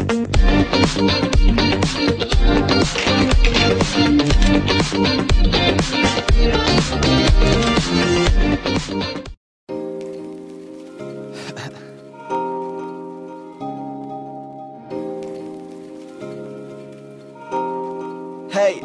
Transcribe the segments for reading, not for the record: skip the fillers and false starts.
Hey,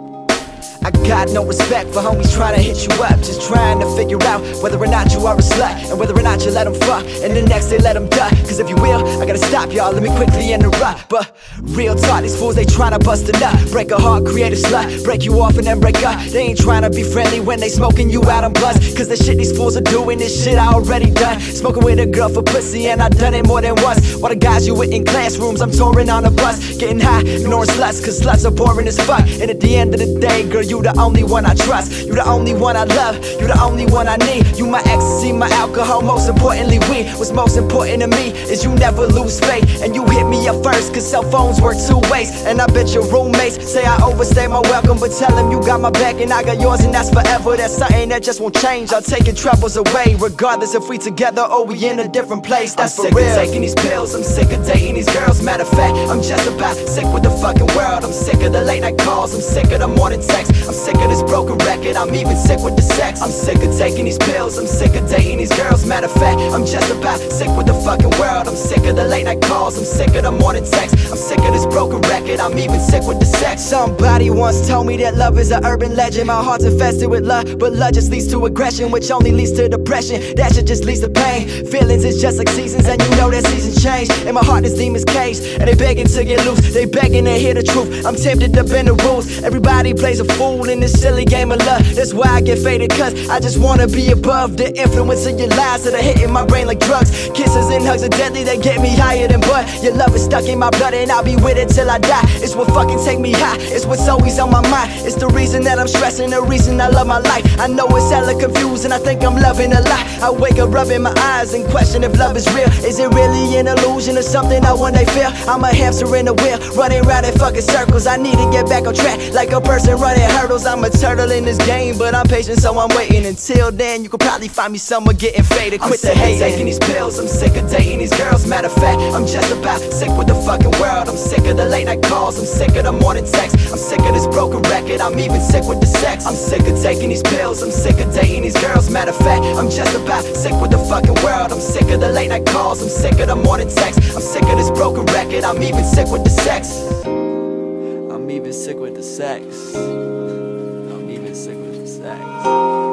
I got no respect for homies trying to hit you up, just trying to figure out whether or not you are a slut, and whether or not you let them fuck, and the next day let them duck. Cause if you will, I gotta stop y'all, let me quickly interrupt. But real talk, these fools, they tryna bust a nut, break a heart, create a slut, break you off and then break up. They ain't tryna be friendly when they smoking you out on buzz. Cause the shit these fools are doing is shit I already done. Smoking with a girl for pussy and I done it more than once. While the guys you with in classrooms, I'm touring on a bus, getting high, ignoring sluts, cause sluts are boring as fuck. And at the end of the day, girl, you the only one I trust, you the only one I love, you the only one I need. You my ecstasy, my alcohol, most importantly weed. What's most important to me is you never lose faith, and you hit me up first, cause cell phones work two ways. And I bet your roommates say I overstay my welcome, but tell them you got my back and I got yours, and that's forever. That's something that just won't change. I'll take your troubles away, regardless if we together or we in a different place. That's for real. I'm sick of taking these pills, I'm sick of dating these girls. Matter of fact, I'm just about sick with the fucking world. I'm sick of the late night calls, I'm sick of the morning texts, I'm sick of this broken record, I'm even sick with the sex. I'm sick of taking these pills, I'm sick of dating these girls. Matter of fact, I'm just about sick with the fucking world. I'm sick of the late night calls, I'm sick of the morning texts, I'm sick of this broken record, I'm even sick with the sex. Somebody once told me that love is an urban legend. My heart's infested with love, but love just leads to aggression, which only leads to depression. That shit just leads to pain. Feelings is just like seasons, and you know that seasons change. In my heart this demon's caged, and they begging to get loose, they begging to hear the truth. I'm tempted to bend the rules, everybody plays a fool in this silly game of love. That's why I get faded, cause I just wanna be above the influence of your lies that are hitting my brain like drugs. Kisses and hugs are deadly, they get me higher than bud. Your love is stuck in my blood and I'll be with it till I die. It's what fucking take me high, it's what's always on my mind. It's the reason that I'm stressing, the reason I love my life. I know it's hella confusing, I think I'm loving a lot. I wake up rubbing my eyes and question if love is real. Is it really an illusion or something I one day feel? I'm a hamster in a wheel, running round in fucking circles. I need to get back on track, like a person running hurdles. I'm a turtle in this game, but I'm patient, so I'm waiting. Until then, you could probably find me somewhere getting faded. Quit the hating. I'm sick of taking these pills, I'm sick of dating these girls. Matter of fact, I'm just about sick with the fucking world. I'm sick of the late night calls, I'm sick of the morning texts, I'm sick of this broken record, I'm even sick with the sex. I'm sick of taking these pills, I'm sick of dating these girls. Matter of fact, I'm just about sick with the fucking world. I'm sick of the late night calls, I'm sick of the morning texts, I'm sick of this broken record, I'm even sick with the sex. I'm even sick with the sex. I'm even sick with the sex.